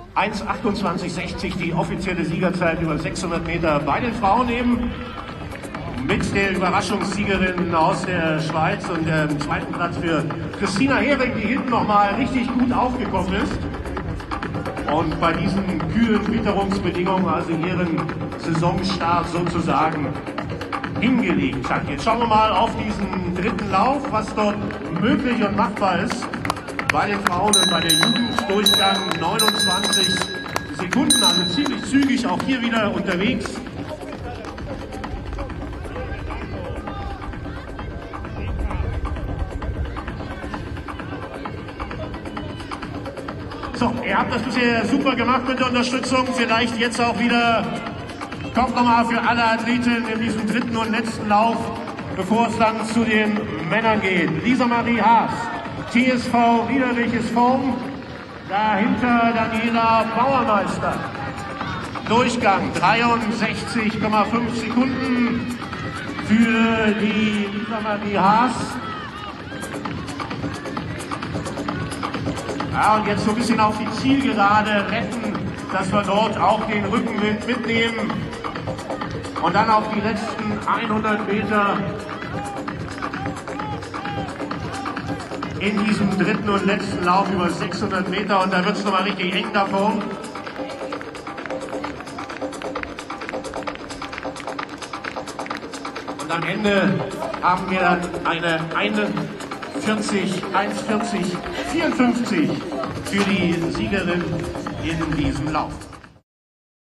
1:28,60 die offizielle Siegerzeit über 600 Meter bei den Frauen eben. Mit der Überraschungssiegerin aus der Schweiz und dem zweiten Platz für Christina Hering, die hinten nochmal richtig gut aufgekommen ist. Und bei diesen kühlen Witterungsbedingungen also ihren Saisonstart sozusagen hingelegt hat. Jetzt schauen wir mal auf diesen dritten Lauf, was dort möglich und machbar ist. Bei den Frauen und bei der Jugenddurchgang 29 Sekunden, also ziemlich zügig auch hier wieder unterwegs. So, ihr habt das bisher super gemacht mit der Unterstützung. Vielleicht jetzt auch wieder, kommt nochmal für alle Athletinnen in diesem dritten und letzten Lauf, bevor es dann zu den Männern geht. Lisa Marie Haas, TSV Riederliches Form, dahinter Daniela Bauermeister. Durchgang 63,5 Sekunden für die Lisa Marie Haas. Ja, und jetzt so ein bisschen auf die Zielgerade retten, dass wir dort auch den Rückenwind mitnehmen. Und dann auf die letzten 100 Meter in diesem dritten und letzten Lauf über 600 Meter. Und da wird es nochmal richtig eng davon. Und am Ende haben wir dann eine 1:40,54 für die Siegerin in diesem Lauf.